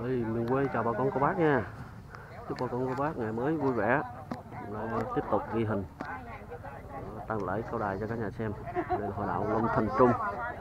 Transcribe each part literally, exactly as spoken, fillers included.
Ơi, miền quê chào bà con cô bác nha. Chúc bà con cô bác ngày mới vui vẻ. Lại tiếp tục ghi hình tang lễ cao đài cho cả nhà xem. Đây là hội đạo Long Thành Trung.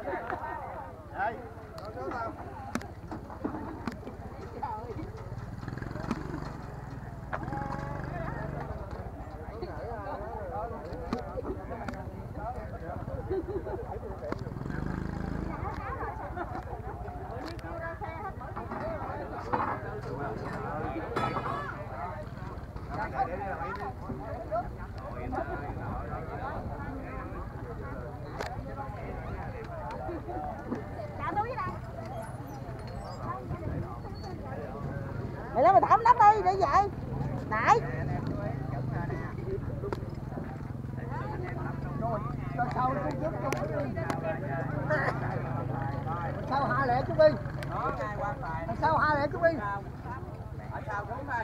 Mày lên mày thả nắp đi để vậy. Nãy. Rồi, cho sau chút chút sao hạ lẹ chút đi. Sao hạ lẹ chút đi. Ở sau xuống thôi.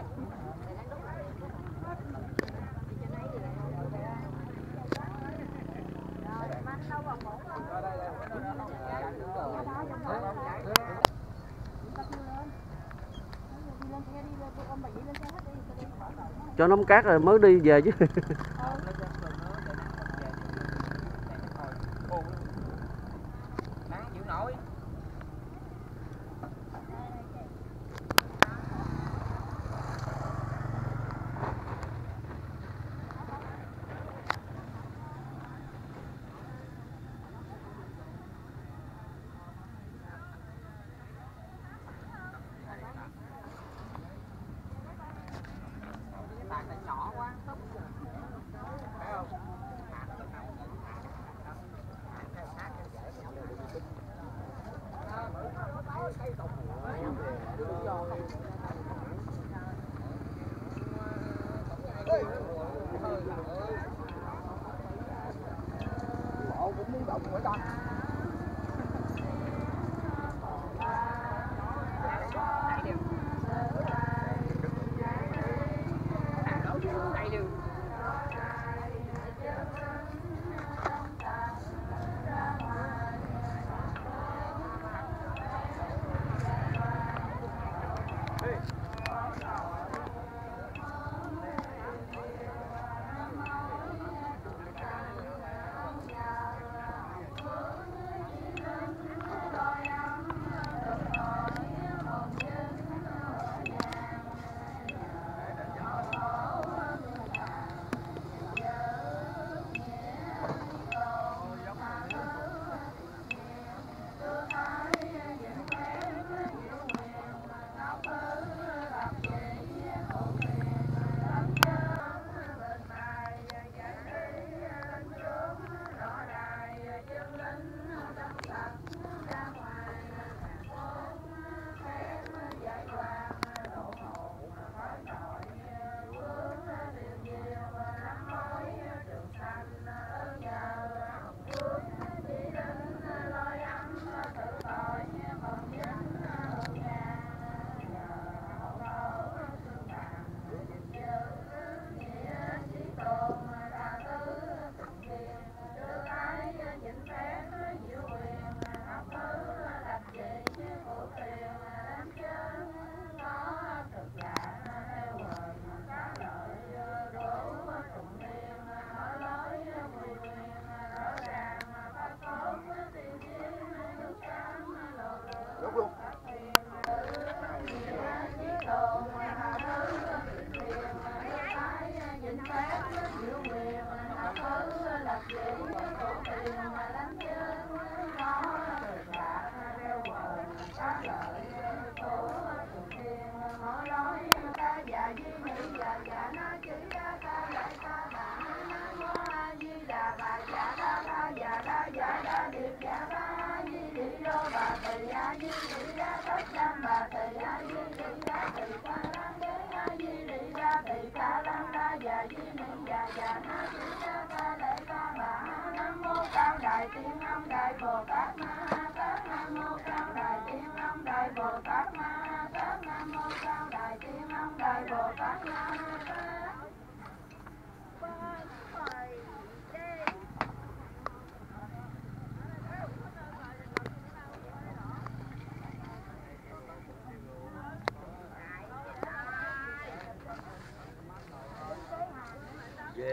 Cho nắm cát rồi mới đi về chứ. Nắng chịu nổi. Nhỏ quá. Phải không? Bộ cũng muốn động với con.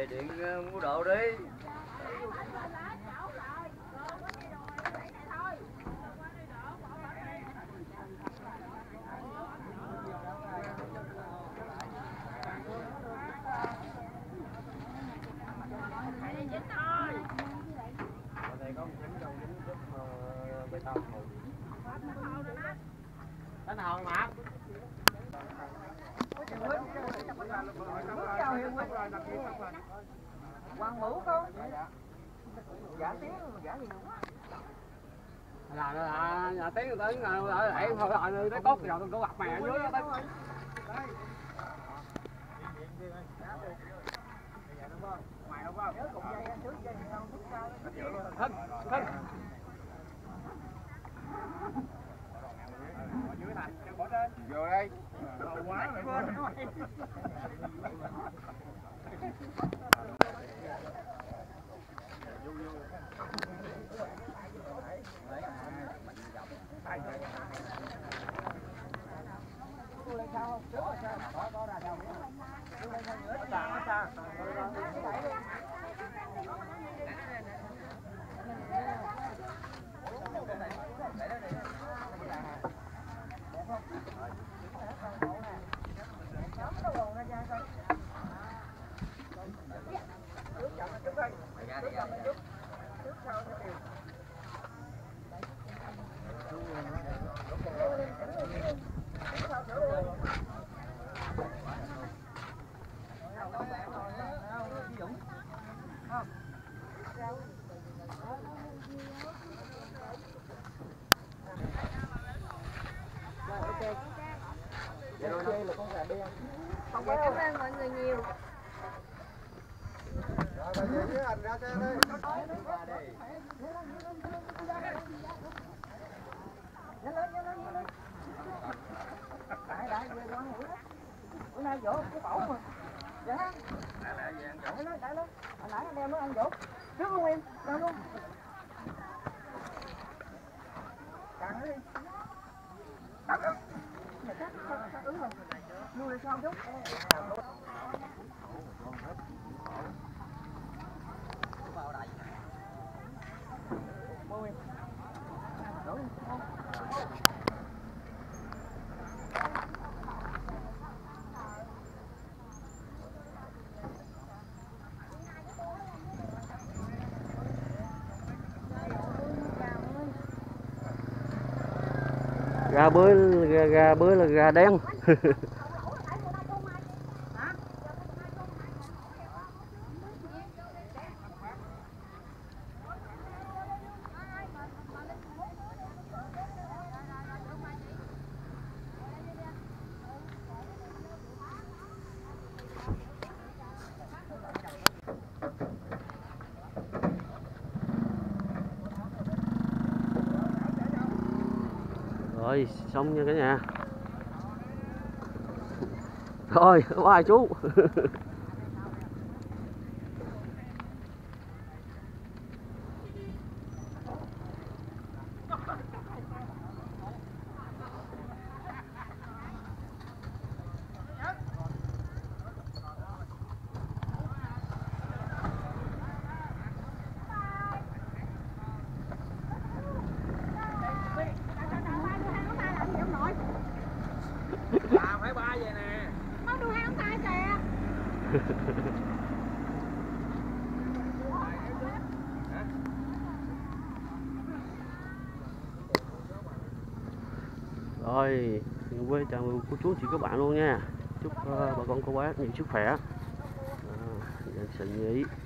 về điện mua đồ đi. Đánh hồn mà. Quang Vũ con. Giả tiếng giả gì nữa. Là là nhà tiếng người tới ở lại thôi rồi tới cốt rồi tôi gặp mẹ dưới đó. Mày đúng không? Thân, thân. Vô đây. Quá rồi. Cảm ơn mọi người nhiều. Rồi về với anh ra xe đi. Nhanh lên, nhanh lên, nhanh lên. Đại đại về Quang Vũ đó. Bữa nay vỗ cái bổ mà. Dạ. Đại lên, đại lên. Hồi nãy anh em mới ăn vỗ. Trước luôn em, đâu luôn. Càng nó đi. Đặt lên. Mày cắt, cắt ứng rồi. Nuôi lại sao chút. Gà bới gà, gà bới là gà đen. Rồi xong nha cả nhà. Rồi bye chú. À, phải ba vậy nè. Mau đu hai ông tay kìa. Rồi quê chào mừng cô chú chị các bạn luôn nha. Chúc uh, bà con cô bác nhiều sức khỏe. À, dần sình nhỉ.